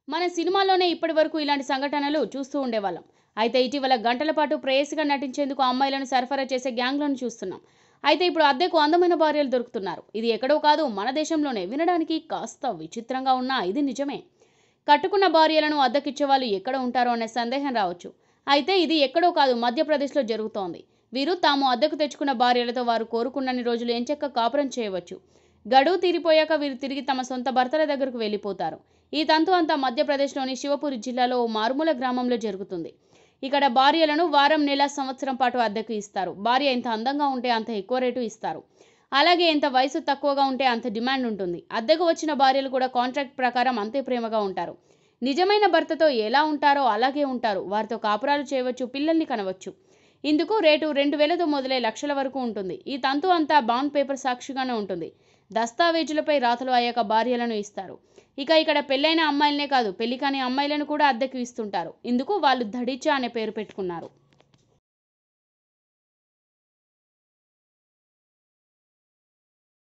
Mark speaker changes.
Speaker 1: మన సినిమాలోనే ఇప్పటి వరకు ఇలాంటి సంఘటనలు చూస్తూ ఉండేవాళ్ళం. అయితే ఇటీవల గంటల పాటు ప్రేయసిగా నటించేందుకు అమ్మాయిలను సరఫరా చేసే గ్యాంగ్లను చూస్తున్నాం. అయితే ఇప్పుడు అద్దెకు అందమైన భార్యలు దొరుకుతున్నారు. ఇది ఎక్కడో కాదు, మన దేశంలోనే. వినడానికి కాస్త విచిత్రంగా ఉన్నా ఇది నిజమే. కట్టుకున్న భార్యలను అద్దెకిచ్చే వాళ్ళు ఎక్కడ ఉంటారో అనే సందేహం రావచ్చు. అయితే ఇది ఎక్కడో కాదు, మధ్యప్రదేశ్లో జరుగుతోంది. వీరు తాము అద్దెకు తెచ్చుకున్న భార్యలతో వారు కోరుకున్నన్ని రోజులు ఎంచక్క కాపురం చేయవచ్చు. గడువు తీరిపోయాక వీరు తిరిగి తమ సొంత భర్తల దగ్గరకు వెళ్ళిపోతారు. ఈ తంతు అంతా మధ్యప్రదేశ్లోని శివపురి జిల్లాలో ఓ మారుమూల గ్రామంలో జరుగుతుంది. ఇక్కడ భార్యలను వారం, నెల, సంవత్సరం పాటు అద్దెకు ఇస్తారు. భార్య ఎంత అందంగా ఉంటే అంత ఎక్కువ రేటు ఇస్తారు. అలాగే ఎంత వయసు తక్కువగా ఉంటే అంత డిమాండ్ ఉంటుంది. అద్దెకు వచ్చిన భార్యలు కూడా కాంట్రాక్ట్ ప్రకారం అంతే ప్రేమగా ఉంటారు. నిజమైన భర్తతో ఎలా ఉంటారో అలాగే ఉంటారు. వారితో కాపురాలు చేయవచ్చు, పిల్లల్ని కనవచ్చు. ఇందుకు రేటు 2,000తో మొదలై లక్షల వరకు ఉంటుంది. ఈ తంతు అంతా బాండ్ పేపర్ సాక్షిగానే ఉంటుంది. దస్తావేజులపై రాతలు అయ్యాక భార్యలను ఇస్తారు. ఇక ఇక్కడ పెళ్ళైన అమ్మాయిలనే కాదు, పెళ్లి కాని అమ్మాయిలను కూడా అద్దెకు ఇస్తుంటారు. ఇందుకు వాళ్ళు దడిచా అనే పేరు పెట్టుకున్నారు.